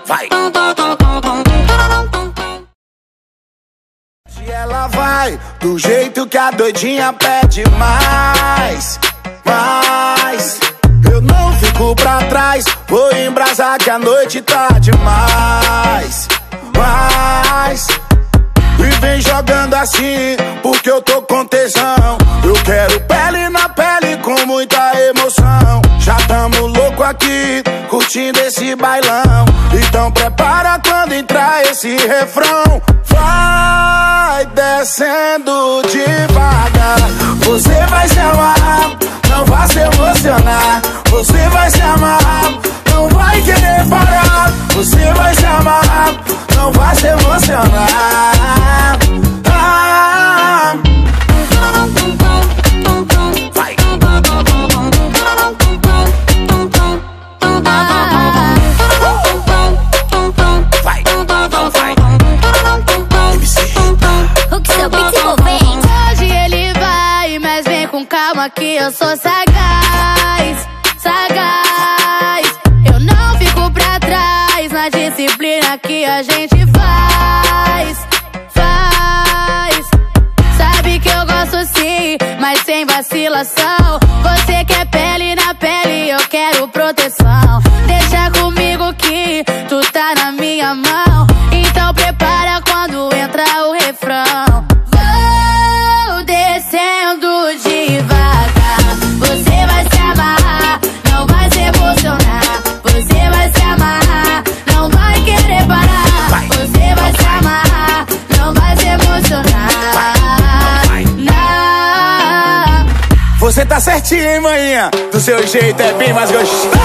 vai. E ela vai do jeito que a doidinha pede mais, mais. Eu não fico pra trás, vou embrasar que a noite tá demais, mais. E vem jogando assim, porque eu tô com tesão. Eu quero pele na pele com muita emoção. Já tamo louco aqui, curtindo esse bailão. Então prepara quando entrar esse refrão. Vai descendo devagar. Você vai se amarrar, não vai se emocionar. Você vai se amarrar, não vai querer parar. Você vai se amarrar, não vai se emocionar. Vai. Vai. O que seu beat envolvente? Hoje ele vai, mas vem com calma que eu sou sagaz, sagaz. Eu não fico pra trás na disciplina que a gente faz, faz. Sabe que eu gosto sim, mas sem vacilação. Você quer pele na pele, eu quero proteção. Deixa comigo que tu tá na minha mão. Então prepara quando entrar o refrão. Vou descendo devagar. Você vai se amarrar, não vai se emocionar. Você vai se amarrar, não vai querer parar. Você vai se amarrar, não vai se emocionar. Você tá certinho, hein, maninha? Do seu jeito é bem mais gostoso.